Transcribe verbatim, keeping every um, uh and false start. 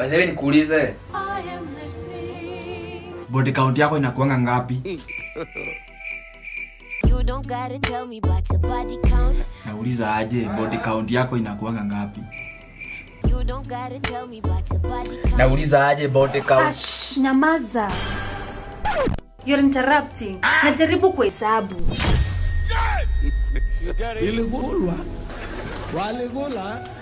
By the way nikuulize. Body count yako inakuanga ngapi? You don't gotta tell me about your body count. Nauliza aje body count yako inakuanga ngapi? You don't gotta tell me about your body count. Nauliza aje body count. Ash, nyamaza. You're interrupting. Najaribu kuhesabu. Iligulwa. Waligula.